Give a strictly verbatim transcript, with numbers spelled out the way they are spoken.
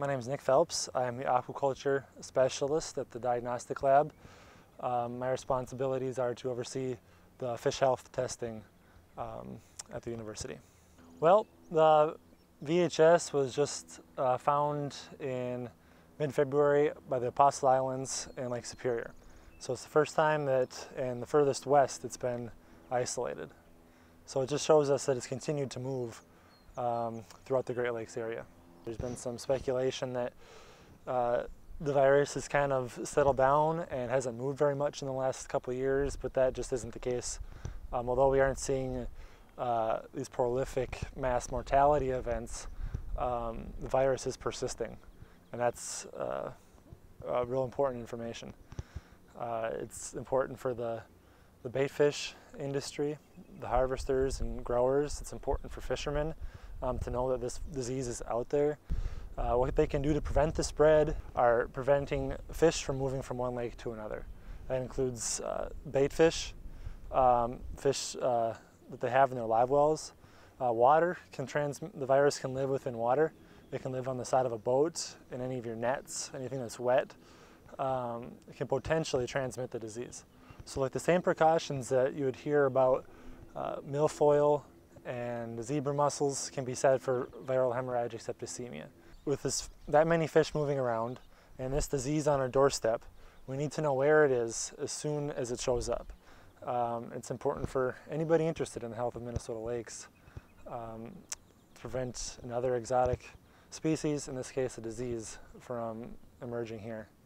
My name is Nick Phelps. I am the aquaculture specialist at the diagnostic lab. Um, my responsibilities are to oversee the fish health testing um, at the university. Well, the V H S was just uh, found in mid-February by the Apostle Islands in Lake Superior. So it's the first time that in the furthest west it's been isolated. So it just shows us that it's continued to move um, throughout the Great Lakes area. There's been some speculation that uh, the virus has kind of settled down and hasn't moved very much in the last couple of years, but that just isn't the case. Um, although we aren't seeing uh, these prolific mass mortality events, um, the virus is persisting, and that's uh, uh, real important information. Uh, it's important for the, the bait fish industry, the harvesters and growers. It's important for fishermen um, to know that this disease is out there. Uh, what they can do to prevent the spread are preventing fish from moving from one lake to another. That includes uh, bait fish, um, fish uh, that they have in their live wells. Uh, water can transmit, the virus can live within water. It can live on the side of a boat, in any of your nets, anything that's wet. Um, it can potentially transmit the disease. So like the same precautions that you would hear about uh, milfoil and zebra mussels can be said for viral hemorrhagic septicemia. With this, that many fish moving around and this disease on our doorstep, we need to know where it is as soon as it shows up. Um, it's important for anybody interested in the health of Minnesota lakes um, to prevent another exotic species, in this case a disease, from emerging here.